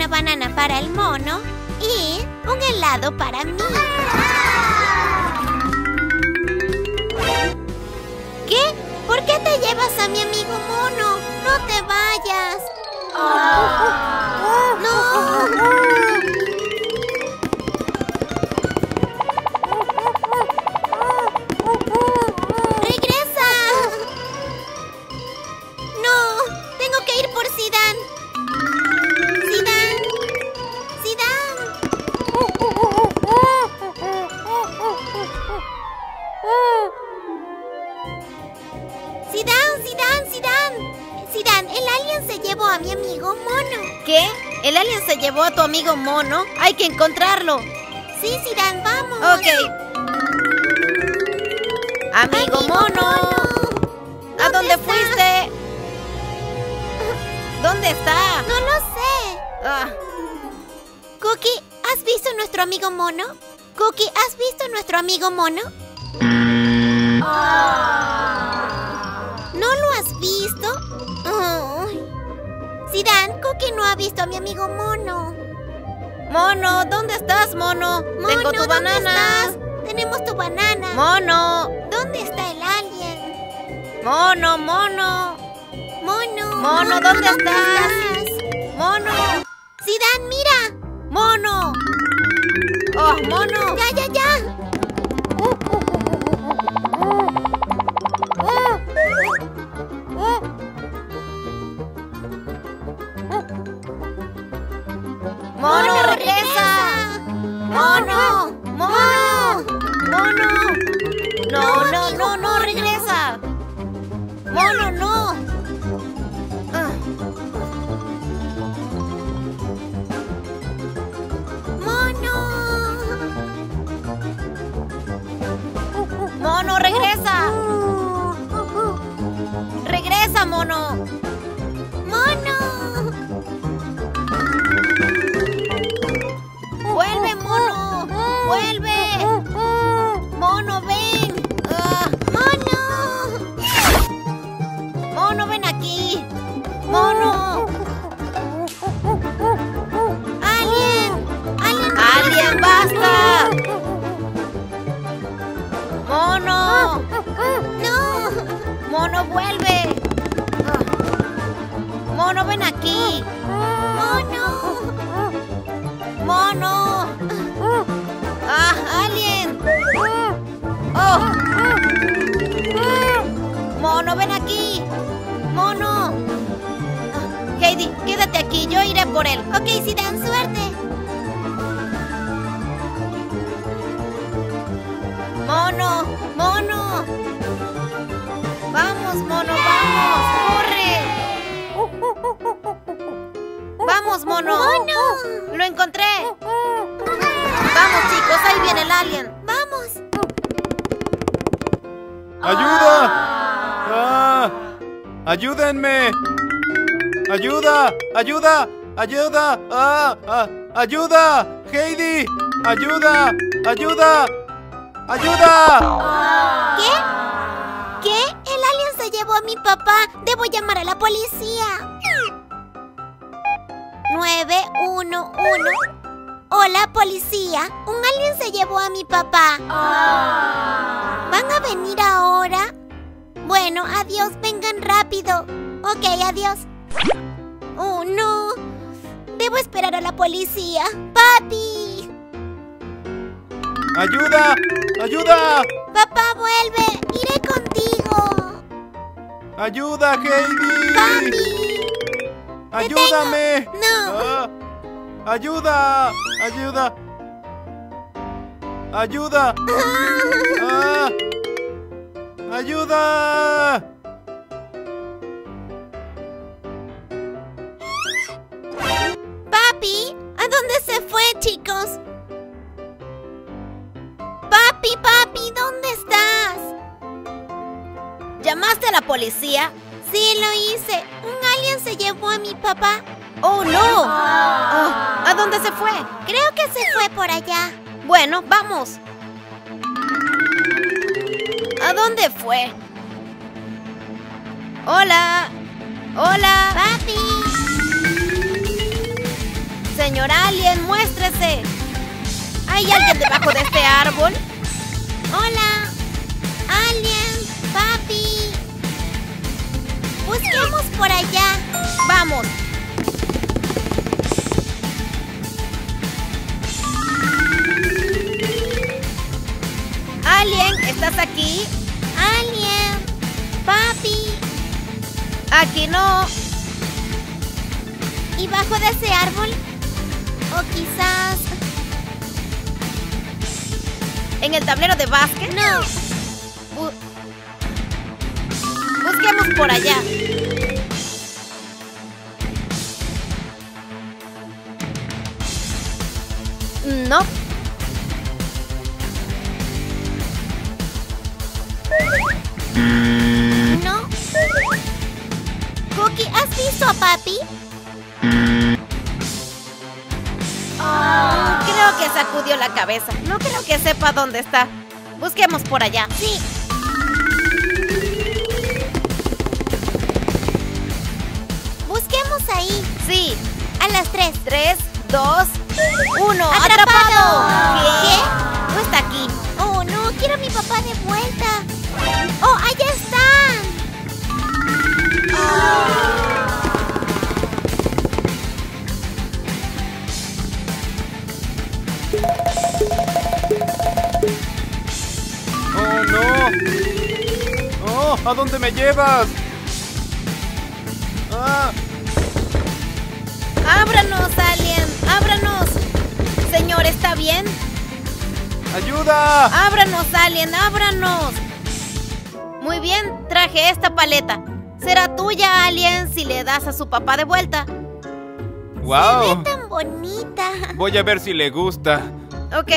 una banana para el mono y un helado para mí. ¿Qué? ¿Por qué te llevas a mi amigo mono? ¡No te vayas! ¡No! ¡Regresa! ¡No! ¡Tengo que ir por Zidane! ¡Zidane! ¡Zidane! ¡Zidane! ¡Zidane! ¡Zidane! ¡Zidane! El alien se llevó a mi amigo mono. ¿Qué? ¿El alien se llevó a tu amigo mono? Hay que encontrarlo. Sí, Zidane, vamos. Ok. Amigo mono. ¿A dónde fuiste? ¿Dónde está? No lo sé. Ah, Cookie, ¿has visto a nuestro amigo mono? Cookie, ¿has visto a nuestro amigo mono? ¿No lo has visto? Ay. Zidane, Cookie no ha visto a mi amigo mono. Mono, ¿dónde estás, mono? Tengo tu ¿dónde banana. estás? Tenemos tu banana. Mono, ¿Dónde está el alien? mono, mono. Mono. Mono, ¿dónde estás? Mono, Zidane, mira. mono. Oh, mono. Ya. Mono, regresa. Mono, mono, mono. No, regresa. Mono, no. Ah, mono, regresa. Regresa, mono. Vuelve, mono. Vuelve. Mono, ven. Ah, mono, ven aquí. Mono. Alien, basta. Mono. Mono, vuelve. Ah, mono, ven aquí. Mono. Ah, alien. Oh. Mono, ven aquí. Mono. Ah, Heidi, quédate aquí, yo iré por él. Ok, Zidane, suerte. Mono. Vamos, mono, vamos. ¡Corre! Vamos, mono. Lo encontré. Vamos, chicos, ahí viene el alien. Vamos. ¡Ayuda! ¡Ah! ¡Ayúdenme! ¡Ayuda! ¡Ayuda! ¡Heidi! ¡Ayuda! ¿Qué? El alien se llevó a mi papá. Debo llamar a la policía. 911. Hola, policía. Un alien se llevó a mi papá. ¿Van a venir ahora? Bueno, adiós. Vengan rápido. Ok, adiós. Oh, no. Debo esperar a la policía. ¡Papi! ¡Ayuda! Papá, vuelve. Iré contigo. ¡Ayuda, Heidi! ¡Papi! ¡Ayúdame! No. Ah, ¡ayuda! Ah, ¡ayuda! Papi, ¿a dónde se fue, chicos? Papi, ¿dónde estás? ¿Llamaste a la policía? Sí, lo hice. Un alien se llevó a mi papá. ¡Oh, no! Ah, ¿a dónde se fue? Creo que se fue por allá. Bueno, vamos. ¿A dónde fue? Hola. Papi. Se Señor Alien, muéstrese. ¿Hay alguien debajo de este árbol? Hola. Alien, papi. Busquemos por allá. Vamos. Alien, ¿estás aquí? Alien, papi. Aquí no. ¿Y bajo de ese árbol? O quizás... ¿En el tablero de básquet? No. Busquemos por allá. No. ¿No? Cookie, ¿has visto a papi? Creo que sacudió la cabeza. No creo que sepa dónde está. Busquemos por allá. Sí. Busquemos ahí. Sí. A las 3. 3, 2, 1. ¡Atrapado! ¿Qué? No está aquí. Oh, no, quiero a mi papá de vuelta. ¡Oh, allá están! ¡Oh, no! ¡Oh! ¿A dónde me llevas? ¡Ah! ¡Ábranos, Alien! ¡Ábranos! Señor, ¿está bien? ¡Ayuda! ¡Ábranos, Alien! ¡Ábranos! Muy bien, traje esta paleta. Será tuya, Alien, si le das a su papá de vuelta. Se ve ¡Wow! tan bonita. Voy a ver si le gusta. Ok.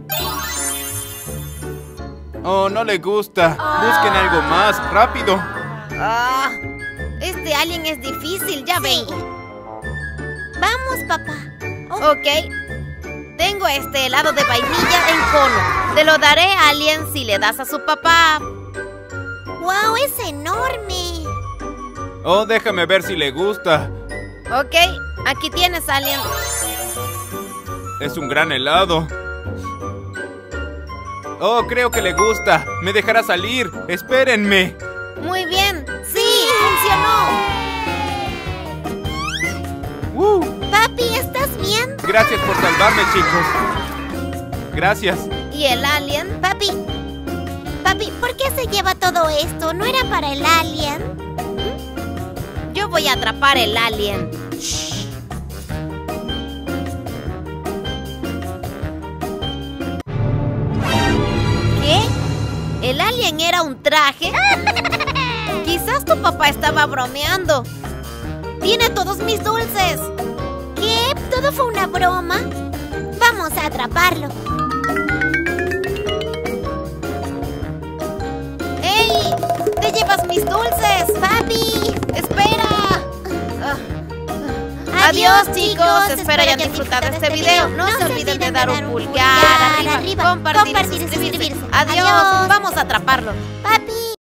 ¡Oh, no le gusta! Busquen algo más, rápido. Ah, este Alien es difícil, ya vengo. Vamos, papá. Ok. Tengo este helado de vainilla en cono. Te lo daré, Alien, si le das a su papá. ¡Wow! ¡Es enorme! Oh, déjame ver si le gusta. Ok, aquí tienes, Alien. Es un gran helado. Oh, creo que le gusta. Me dejará salir. Espérenme. Muy bien. ¡Sí! ¡Funcionó! Papi, ¿estás bien? Gracias por salvarme, chicos. Gracias. ¿Y el Alien? Papi, ¿por qué se lleva todo esto? ¿No era para el alien? Yo voy a atrapar el Alien. ¿Qué? ¿El Alien era un traje? Quizás tu papá estaba bromeando. ¡Tiene todos mis dulces! ¿Qué? ¿Todo fue una broma? Vamos a atraparlo. ¡Ey! ¡Te llevas mis dulces! ¡Papi! ¡Espera! Adiós, chicos. Espero hayan disfrutado este video. No se olviden de dar un pulgar arriba, compartir y suscribirse. Adiós. Vamos a atraparlo. Papi.